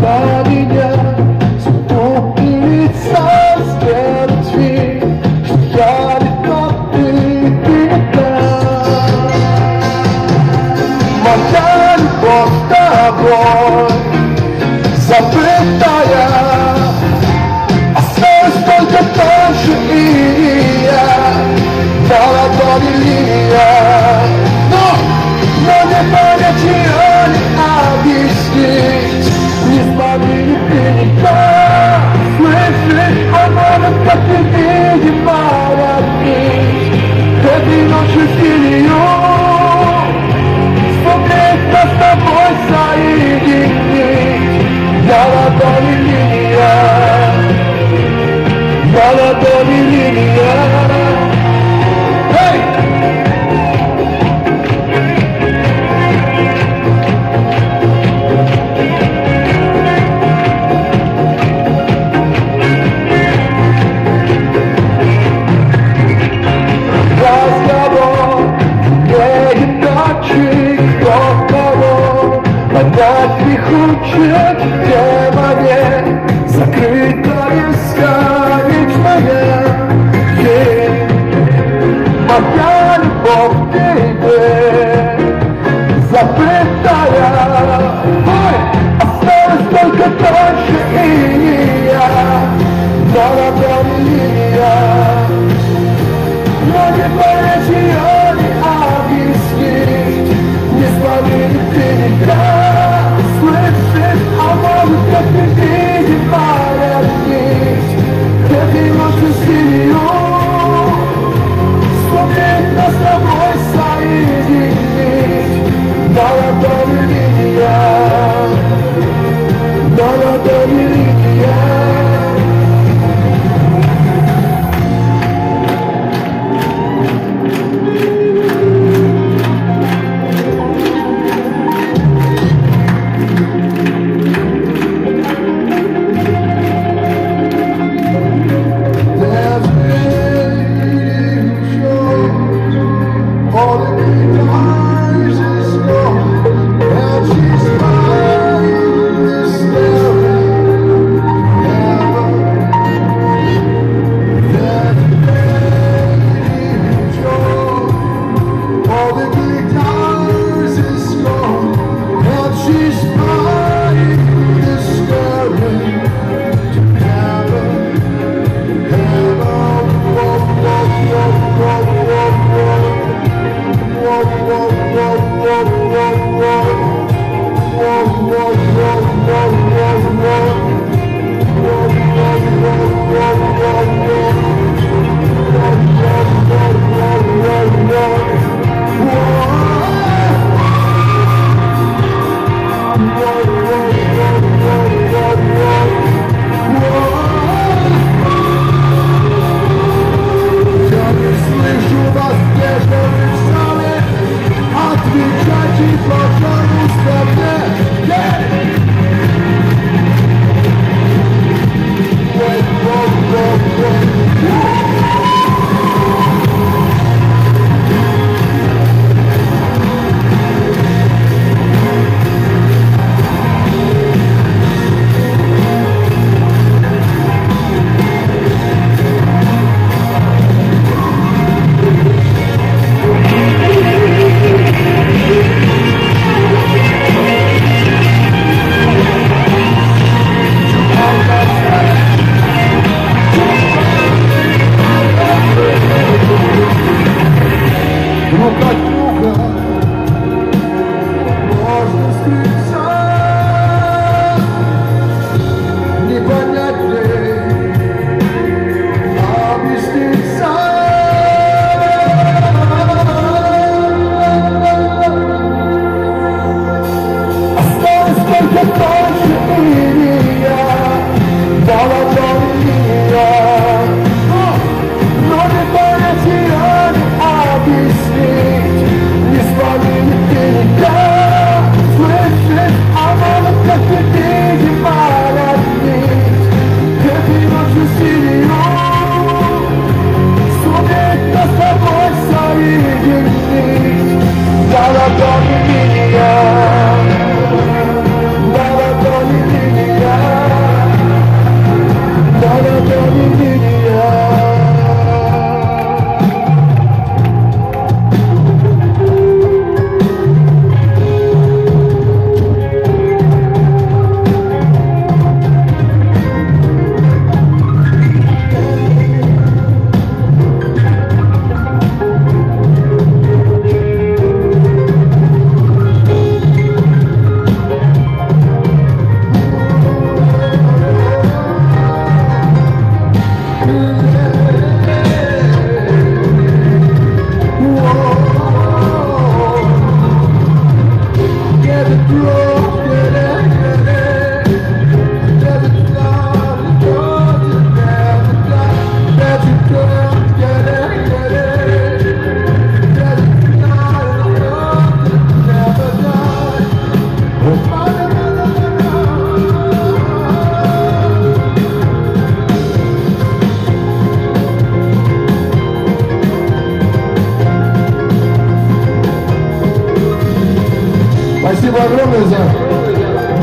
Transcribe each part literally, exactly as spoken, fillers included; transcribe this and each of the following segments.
на меня спутница смерти, что я летал, ты, ты там. Моя любовь с тобой забытая, осталась только дальше и я, на ладони линия. Но, но не понять ее, не объяснить, не смогли ли ты никак слышишь, а может, как невидимая нить этой ночью синюю смотреть нас с тобой соединить. На ладони линия, на ладони линия. Эй! Разговор, не иначе, кто кого понять не хочет, где мне закрытая сказочная дверь. Моя любовь к тебе забытая, ой, осталась только дальше и я, на ладони линия. Но не понять ее, не объяснить, не смогли ли ты никак слышишь, а может, как невидимая нить этой ночью синюю смотреть нас с тобой соединить. На ладони линия, на ладони линия.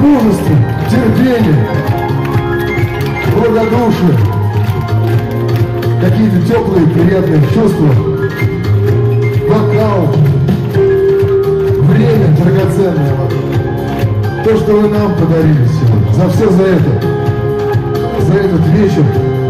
мужество, терпение, благодушие, какие-то теплые, приятные чувства, вокал, время драгоценное. То, что вы нам подарили сегодня. За все за это. За этот вечер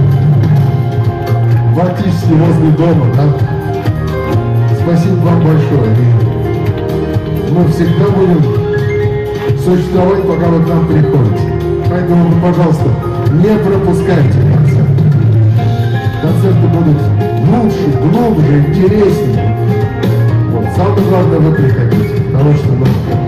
фактически возле дома, да? Спасибо вам большое. И мы всегда будем существовать, пока вы к нам приходите. Поэтому, пожалуйста, не пропускайте концерт. Концерты будут лучше, глубже, интереснее. Вот. Самое главное, вы приходите, потому что мы